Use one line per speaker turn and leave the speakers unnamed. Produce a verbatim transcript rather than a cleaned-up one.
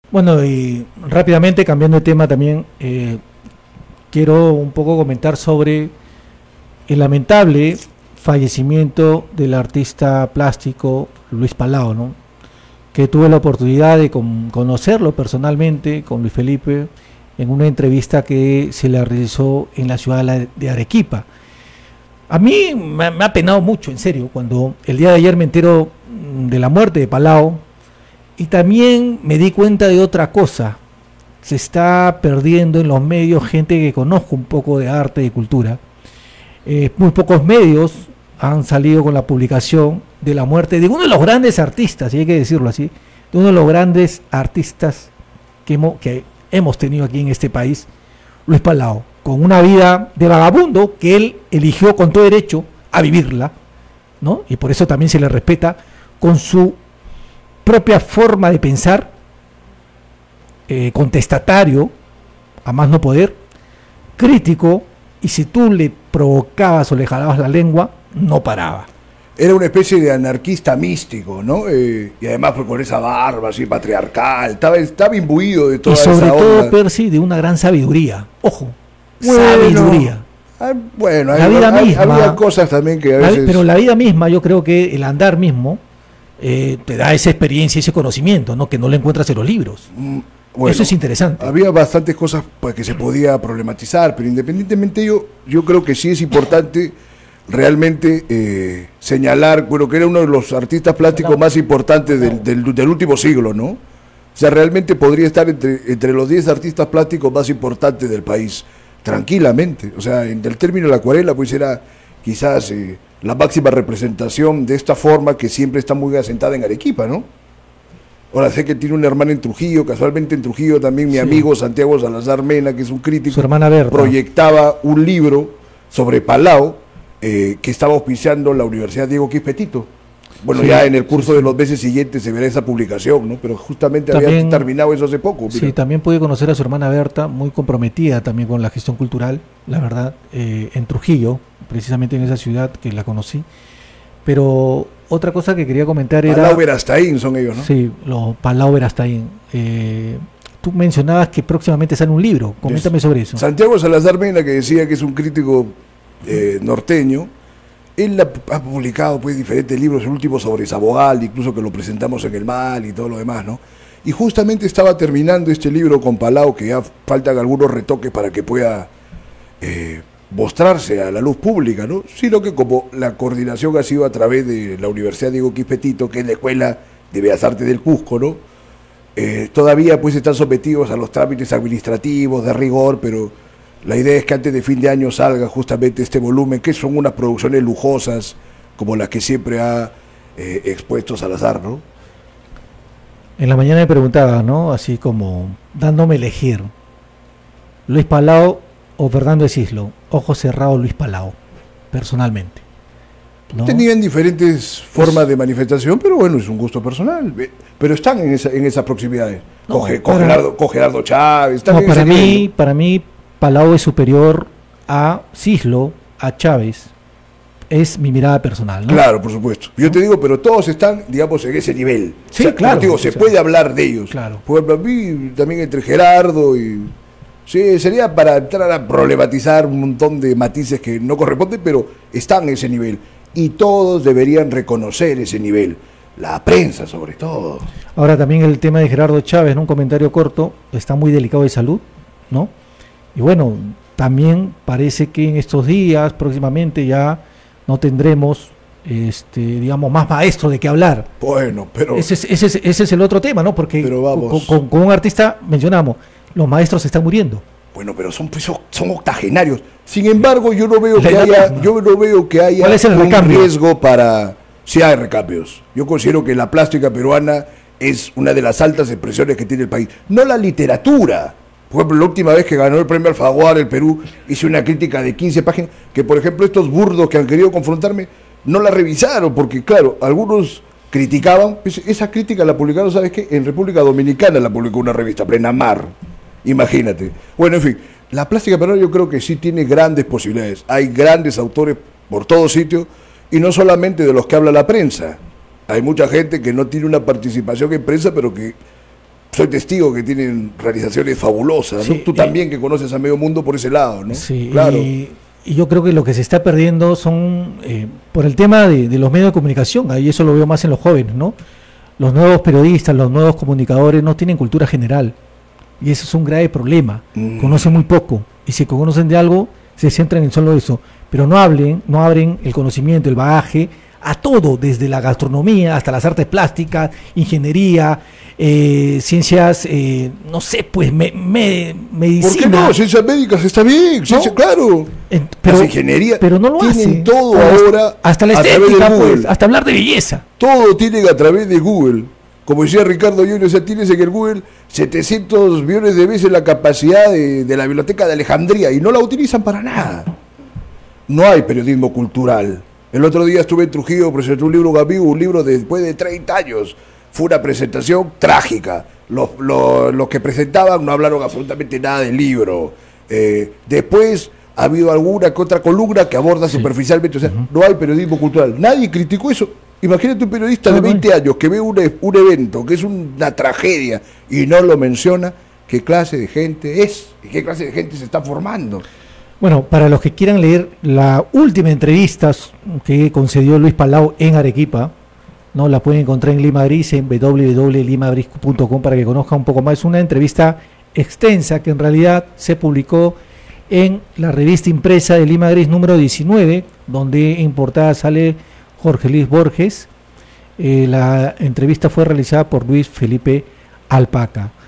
Bueno, y rápidamente cambiando de tema también, eh, quiero un poco comentar sobre el lamentable fallecimiento del artista plástico Luis Palau, ¿no? Que tuve la oportunidad de con, conocerlo personalmente con Luis Felipe en una entrevista que se le realizó en la ciudad de Arequipa. A mí me, me ha penado mucho, en serio, cuando el día de ayer me entero de la muerte de Palau, y también me di cuenta de otra cosa. Se está perdiendo en los medios gente que conozco un poco de arte y cultura. Eh, muy pocos medios han salido con la publicación de la muerte de uno de los grandes artistas, y hay que decirlo así, de uno de los grandes artistas que hemos, que hemos tenido aquí en este país, Luis Palau, con una vida de vagabundo que él eligió con todo derecho a vivirla, ¿no? Y por eso también se le respeta, con su propia forma de pensar, eh, contestatario, a más no poder, crítico, y si tú le provocabas o le jalabas la lengua, no paraba.
Era una especie de anarquista místico, ¿no? Eh, y además pues, con esa barba así patriarcal, estaba, estaba imbuido de toda esa onda.
Y sobre todo, Percy, de una gran sabiduría. Ojo,
bueno,
sabiduría.
Ah, bueno,
la
hay,
vida
hay,
misma,
había cosas también que a veces...
La, pero la vida misma, yo creo que el andar mismo eh, te da esa experiencia, ese conocimiento, ¿no? Que no lo encuentras en los libros.
Mm, bueno,
eso es interesante.
Había bastantes cosas pues, que se podía problematizar, pero independientemente de ello, yo creo que sí es importante realmente eh, señalar, bueno, que era uno de los artistas plásticos más importantes del, del, del último siglo, ¿no? O sea, realmente podría estar entre, entre los diez artistas plásticos más importantes del país, tranquilamente. O sea, en el término de la acuarela, pues era quizás eh, la máxima representación de esta forma que siempre está muy asentada en Arequipa, ¿no? Ahora sé que tiene una hermana en Trujillo, casualmente en Trujillo también mi sí. amigo Santiago Salazar Mena, que es un crítico,
su hermana Berta,
proyectaba un libro sobre Palau, eh, que estaba auspiciando la Universidad Diego Quispetito. Bueno, sí, ya en el curso sí, de los meses siguientes se verá esa publicación, ¿no? Pero justamente también, había terminado eso hace poco.
Mira. Sí, también pude conocer a su hermana Berta, muy comprometida también con la gestión cultural, la verdad, eh, en Trujillo, precisamente en esa ciudad que la conocí. Pero otra cosa que quería comentar era...
Palau Verastain son ellos, ¿no?
Sí, los Palau Verastain. Eh, tú mencionabas que próximamente sale un libro, coméntame sobre eso.
Santiago Salazar Mena, que decía que es un crítico eh, norteño, él ha publicado pues diferentes libros, el último sobre Sabogal, incluso que lo presentamos en el Mal y todo lo demás, ¿no? Y justamente estaba terminando este libro con Palau, que ya faltan algunos retoques para que pueda eh, mostrarse a la luz pública, ¿no? Sino que como la coordinación ha sido a través de la Universidad Diego Quispetito, que es la Escuela de Bellas Artes del Cusco, ¿no? Eh, todavía pues están sometidos a los trámites administrativos de rigor, pero la idea es que antes de fin de año salga justamente este volumen, que son unas producciones lujosas, como las que siempre ha eh, expuesto Salazar, ¿no?
En la mañana me preguntaba, ¿no? Así como dándome elegir, Luis Palau o Fernando de Cislo, ojos cerrados Luis Palau, personalmente, ¿no?
Tenían diferentes formas de manifestación, pero bueno, es un gusto personal. Pero están en, esa, en esas proximidades.
No,
Coge,
para,
Gerardo, con Gerardo Chávez.
No, para mí, para mí, Palau es superior a Cislo, a Chávez. Es mi mirada personal, ¿no?
Claro, por supuesto. Yo te digo, pero todos están, digamos, en ese nivel.
Sí,
o sea,
claro.
Digo, se
o sea,
puede hablar de ellos.
Claro.
Por ejemplo, a mí también entre Gerardo y... Sí, sería para entrar a problematizar un montón de matices que no corresponden, pero están en ese nivel. Y todos deberían reconocer ese nivel. La prensa, sobre todo.
Ahora también el tema de Gerardo Chávez, ¿no? Un comentario corto, está muy delicado de salud, ¿no? Y bueno, también parece que en estos días, próximamente ya no tendremos, este, digamos, más maestros de qué hablar.
Bueno, pero...
Ese es, ese es, ese es el otro tema, ¿no? Porque
pero vamos.
Con, con, con un artista, mencionamos, los maestros se están muriendo.
Bueno, pero son, son octogenarios. Sin embargo, yo no veo que haya, yo no veo que haya
¿Cuál es el
un
recambio?
riesgo para... Sí hay recambios. Yo considero que la plástica peruana es una de las altas expresiones que tiene el país. No la literatura. Por ejemplo, la última vez que ganó el premio Alfaguara el Perú, hice una crítica de quince páginas, que por ejemplo estos burdos que han querido confrontarme, no la revisaron, porque claro, algunos criticaban, esa crítica la publicaron, ¿sabes qué? En República Dominicana la publicó una revista, Plena Mar, imagínate. Bueno, en fin, la plástica peruana yo creo que sí tiene grandes posibilidades, hay grandes autores por todos sitios, y no solamente de los que habla la prensa, hay mucha gente que no tiene una participación en prensa, pero que soy testigo que tienen realizaciones fabulosas, ¿no?
Sí,
Tú
eh,
también que conoces a medio mundo por ese lado, ¿no?
Sí,
claro.
Y, y yo creo que lo que se está perdiendo son, eh, por el tema de, de los medios de comunicación, ahí eso lo veo más en los jóvenes, ¿no? Los nuevos periodistas, los nuevos comunicadores no tienen cultura general, y eso es un grave problema,
Mm.
conocen muy poco, y si conocen de algo, se centran en solo eso, pero no hablen, no abren el conocimiento, el bagaje, a todo, desde la gastronomía hasta las artes plásticas, ingeniería, eh, ciencias, eh, no sé, pues me, me- medicina.
¿Por qué no? Ciencias médicas está bien, ciencia- claro.
En- pero,
Las ingenierías
pero no lo
tienen
hacen.
todo
Hasta-
ahora
hasta la
a través de
estética,
Google.
pues, hasta hablar de belleza.
Todo tienen a través de Google. Como decía Ricardo Junior, o sea, tienes en el Google setecientos millones de veces la capacidad de, de la biblioteca de Alejandría y no la utilizan para nada. No hay periodismo cultural. El otro día estuve en Trujillo, presenté un libro, un amigo, un libro de- después de treinta años. Fue una presentación trágica. Los, los, los que presentaban no hablaron absolutamente nada del libro. Eh, después ha habido alguna que otra columna que aborda
Sí.
superficialmente. O sea, no hay periodismo cultural. Nadie criticó eso. Imagínate un periodista
No,
de
no hay.
veinte años que ve un, e- un evento que es una tragedia y no lo menciona. ¿Qué clase de gente es? ¿Y qué clase de gente se está formando?
Bueno, para los que quieran leer la última entrevista que concedió Luis Palau en Arequipa, ¿no? La pueden encontrar en Lima Gris, en w w w punto lima gris punto com para que conozcan un poco más. Es una entrevista extensa que en realidad se publicó en la revista impresa de Lima Gris número diecinueve, donde en portada sale Jorge Luis Borges. Eh, la entrevista fue realizada por Luis Felipe Alpaca.